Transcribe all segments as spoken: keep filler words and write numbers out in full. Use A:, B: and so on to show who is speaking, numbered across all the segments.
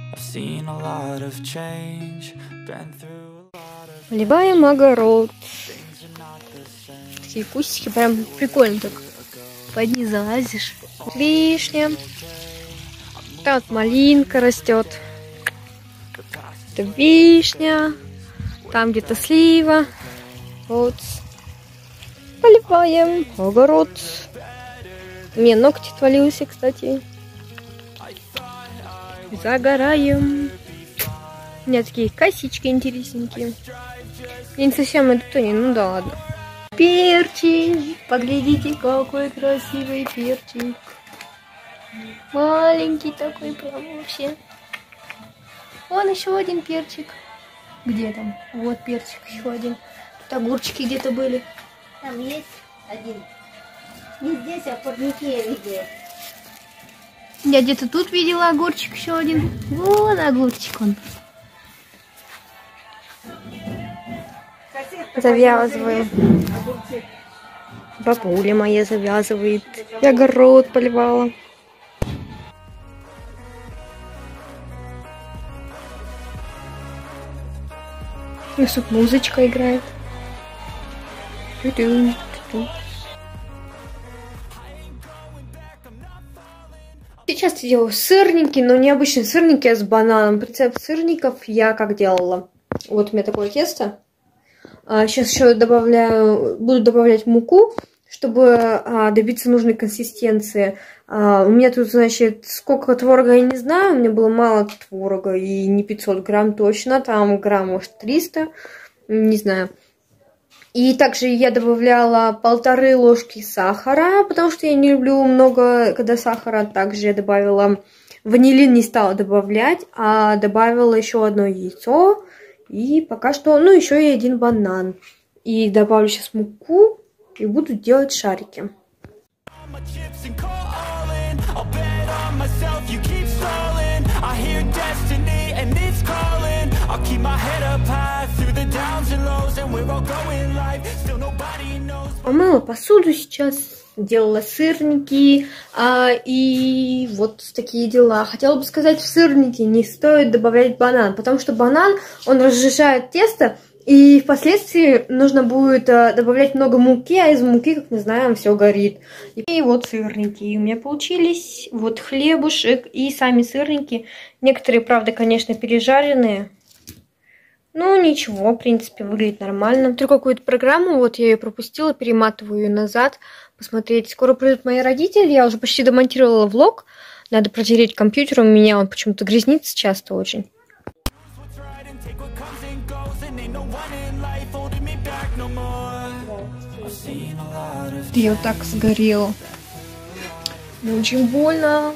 A: Поливаем огород. Такие кустики прям прикольно так. Под них залазишь. Вишня. Там вот малинка растет. Это вишня. Там где-то слива. Вот. Поливаем огород. Мне ногти отвалился, кстати. Загораем. У меня такие косички интересненькие. Я не совсем это Тони, ну да ладно. Перчик. Поглядите, какой красивый перчик. Маленький такой прям вообще. Вон еще один перчик. Где там? Вот перчик еще один. Тут огурчики где-то были.
B: Там есть один. Не здесь, а в парнике я видела.
A: Я где-то тут видела огурчик еще один. Вон огурчик он. Завязываем. Бабуля моя завязывает. Я огород поливала. И тут музычка играет. Ту-ту, ту-ту. Сейчас я делаю сырники, но не обычные сырники, а с бананом. Рецепт сырников я как делала. Вот у меня такое тесто. А, сейчас еще добавляю, буду добавлять муку, чтобы а, добиться нужной консистенции. А, у меня тут, значит, сколько творога я не знаю. У меня было мало творога, и не пятьсот грамм точно. Там грамм, может, триста. Не знаю. И также я добавляла полторы ложки сахара, потому что я не люблю много, когда сахара. Также я добавила ванилин, не стала добавлять, а добавила еще одно яйцо. И пока что, ну, еще и один банан. И добавлю сейчас муку и буду делать шарики. Помыла посуду сейчас, делала сырники, а, и вот такие дела. Хотела бы сказать, в сырники не стоит добавлять банан, потому что банан, он разжижает тесто, и впоследствии нужно будет а, добавлять много муки, а из муки, как мы знаем, все горит. И вот сырники у меня получились, вот хлебушек и сами сырники. Некоторые, правда, конечно, пережаренные. Ну, ничего, в принципе, выглядит нормально. Только какую-то программу, вот я ее пропустила, перематываю ее назад, посмотреть. Скоро придут мои родители, я уже почти домонтировала влог. Надо протереть компьютер, у меня он почему-то грязнится часто очень. Я вот так сгорела. Мне очень больно.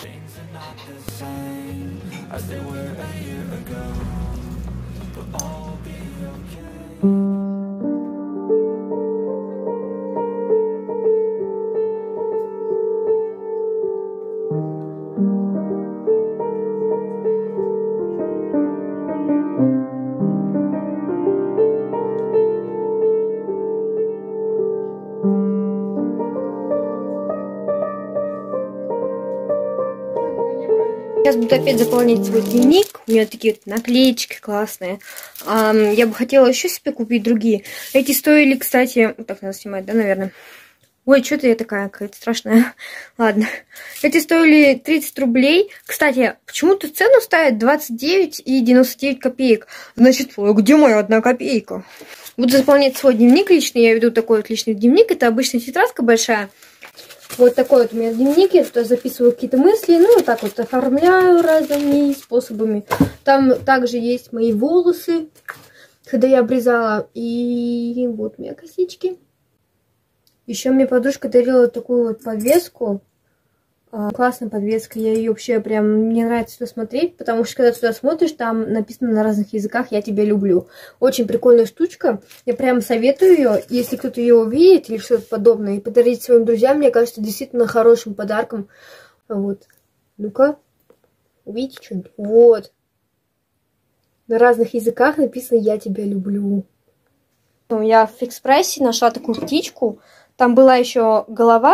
A: Сейчас буду опять заполнять свой дневник. У меня такие вот наклеечки классные. А, я бы хотела еще себе купить другие. Эти стоили, кстати... Вот так надо снимать, да, наверное? Ой, что-то я такая какая-то страшная. Ладно. Эти стоили тридцать рублей. Кстати, почему-то цену ставят двадцать девять и девяносто девять копеек. Значит, ой, где моя одна копейка? Буду заполнять свой дневник личный. Я веду такой вот личный дневник. Это обычная тетрадка большая. Вот такой вот у меня дневник, я туда записываю какие-то мысли, ну, вот так вот оформляю разными способами. Там также есть мои волосы, когда я обрезала, и вот у меня косички. Еще мне подружка дарила такую вот подвеску, классная подвеска, я ее вообще прям, мне нравится сюда смотреть, потому что когда сюда смотришь, там написано на разных языках «Я тебя люблю». Очень прикольная штучка, я прям советую ее, если кто-то ее увидит или что-то подобное, и подарить своим друзьям, мне кажется, действительно хорошим подарком. Вот, ну-ка, увидите что-нибудь? Вот, на разных языках написано «Я тебя люблю». Я в Фикс Прайсе нашла такую птичку, там была еще голова,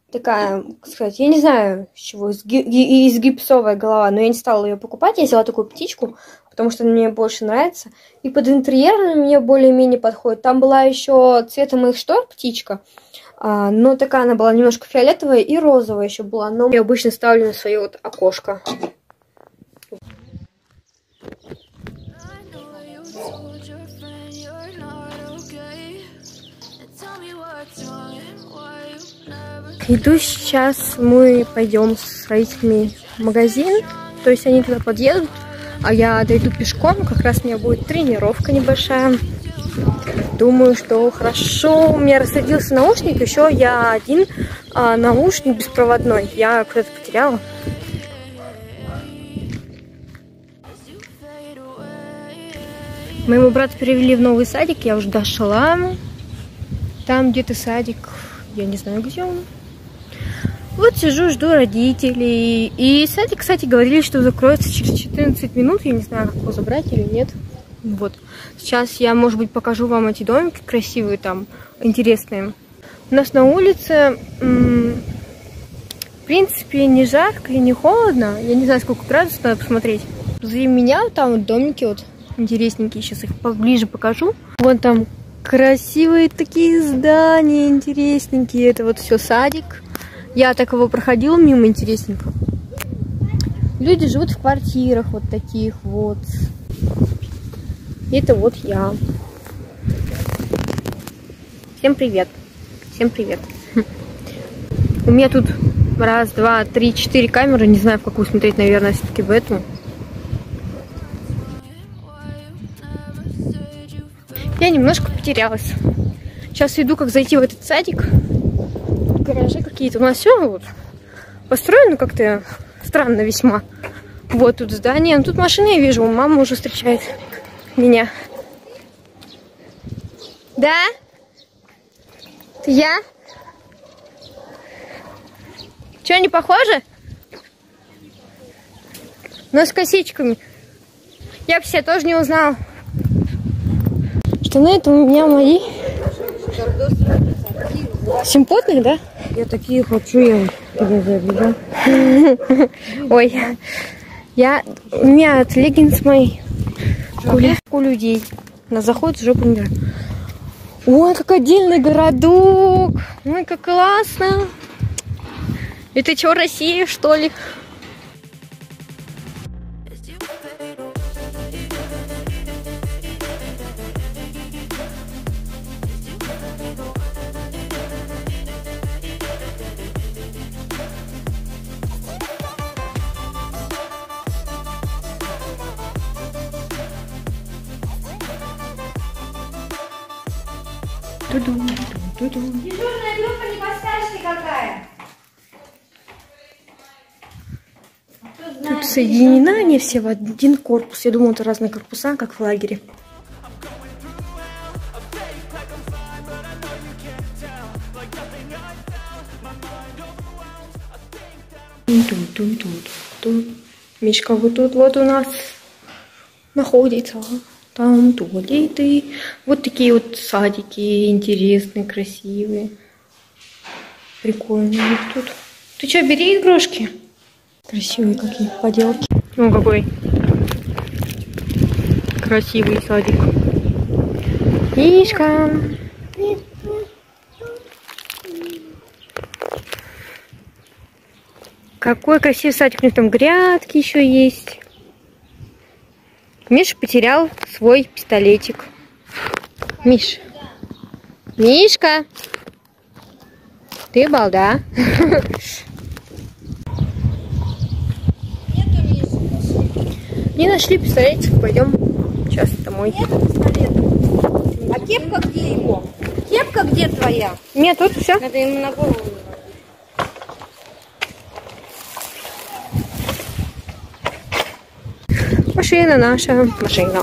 A: Такая, как сказать, я не знаю, с чего, из, ги из гипсовая голова, но я не стала ее покупать. Я взяла такую птичку, потому что она мне больше нравится. И под интерьер мне более-менее подходит. Там была еще цвета моих штор птичка, а, но такая она была немножко фиолетовая и розовая еще была. Но я обычно ставлю на свое вот окошко. Иду сейчас, мы пойдем с родителями в магазин, то есть они туда подъедут, а я дойду пешком, как раз у меня будет тренировка небольшая. Думаю, что хорошо. У меня рассадился наушник, еще я один а, наушник беспроводной, я куда-то потеряла. Моего брата перевели в новый садик, я уже дошла. Там где-то садик, я не знаю, где он. Вот сижу, жду родителей. И садик, кстати, говорили, что закроется через четырнадцать минут. Я не знаю, как его забрать или нет. Вот. Сейчас я, может быть, покажу вам эти домики красивые там, интересные. У нас на улице, в принципе, не жарко и не холодно. Я не знаю, сколько градусов, надо посмотреть. Позади меня там вот домики вот интересненькие. Сейчас их поближе покажу. Вон там красивые такие здания, интересненькие. Это вот все садик. Я так его проходила мимо, интересненько. Люди живут в квартирах вот таких вот. Это вот я. Всем привет. Всем привет. У меня тут раз, два, три, четыре камеры. Не знаю, в какую смотреть, наверное, все-таки в эту. Я немножко потерялась. Сейчас иду, как зайти в этот садик. Гаражи какие-то. У нас все вот построено как-то странно весьма. Вот тут здание. Тут машины я вижу. Мама уже встречает меня. Да? Ты я? Че, не похоже? Но с косичками. Я бы себя тоже не узнала. Штаны это у меня мои. Симпотные, да?
B: Я такие хочу, я тебе заберу.
A: Ой, я у меня от леггинс мои. У людей на заход в жопу не нравится. Ой, как отдельный городок. Ой, как классно. Это что, Россия, что ли?
B: Дежурная группа, не подскажете, какая?
A: Тут соединены они все в один корпус. Я думала, это разные корпуса, как в лагере. Мишка вот тут вот у нас находится. Там туалеты. Вот такие вот садики интересные, красивые. Прикольные вот тут. Ты что, бери игрушки? Красивые какие поделки. О, какой красивый садик. Мишка. Какой красивый садик. У них там грядки еще есть. Миша потерял свой пистолетик. Миш. Мишка. Ты балда. Не нашли пистолетик. Пойдем сейчас домой.
B: А кепка где его? Кепка где твоя?
A: Нет, тут все.
B: Надо ему на голову.
A: Машина наша. Машина.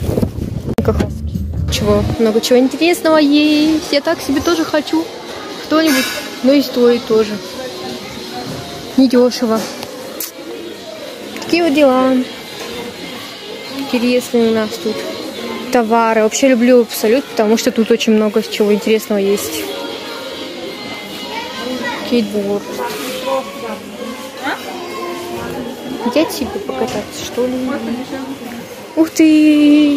A: Чего? Много чего интересного есть. Я так себе тоже хочу. Что-нибудь. Но и стоит тоже. Недешево. Такие вот дела. Интересные у нас тут товары. Вообще люблю Абсолют, потому что тут очень много чего интересного есть. Скейтборд. Где тебе покататься, что ли? Ух ты!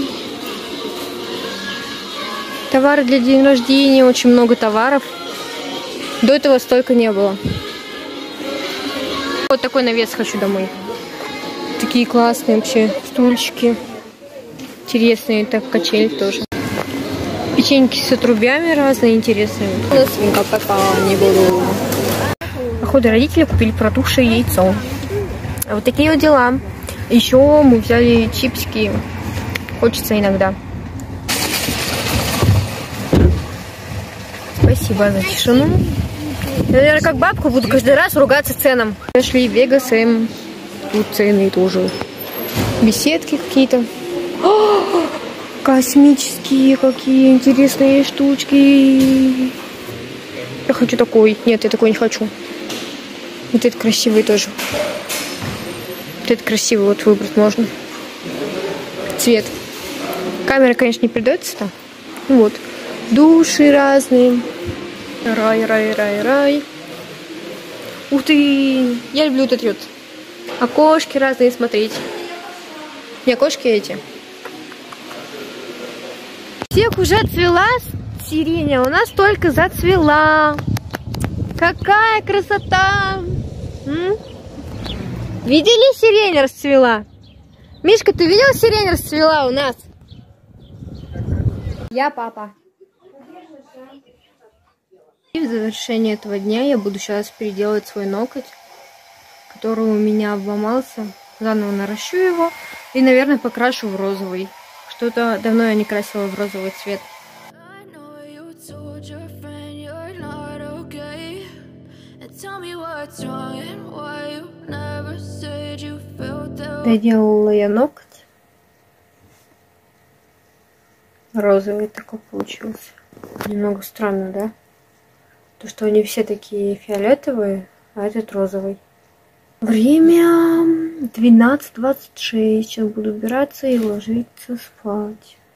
A: Товары для день рождения, очень много товаров. До этого столько не было. Вот такой навес хочу домой. Такие классные вообще стульчики. Интересные, так качель тоже. Печеньки с отрубями разные, интересные. Свинка пока не буду. Походу родители купили протухшее яйцо. А вот такие вот дела. Еще мы взяли чипсики. Хочется иногда. Спасибо за тишину. Я, наверное, как бабка буду каждый раз ругаться ценам. Пошли в Вегас, и тут цены тоже. Беседки какие-то. Космические какие интересные штучки. Я хочу такой. Нет, я такой не хочу. Вот этот красивый тоже. Вот этот красивый вот выбрать можно. Цвет. Камера, конечно, не передается-то. Вот. Души разные. Рай, рай, рай, рай. Ух ты! Я люблю вот эти вот окошки разные смотреть. Не окошки эти. Всех уже цвела сирень, у нас только зацвела. Какая красота! М? Видели, сирень расцвела? Мишка, ты видел, сирень расцвела у нас? Я папа. И в завершение этого дня я буду сейчас переделать свой ноготь, который у меня обломался. Заново наращу его и, наверное, покрашу в розовый. Что-то давно я не красила в розовый цвет. Доделала я ноготь. Розовый такой получился. Немного странно, да? То, что они все такие фиолетовые, а этот розовый. Время двенадцать двадцать шесть. Сейчас буду убираться и ложиться спать.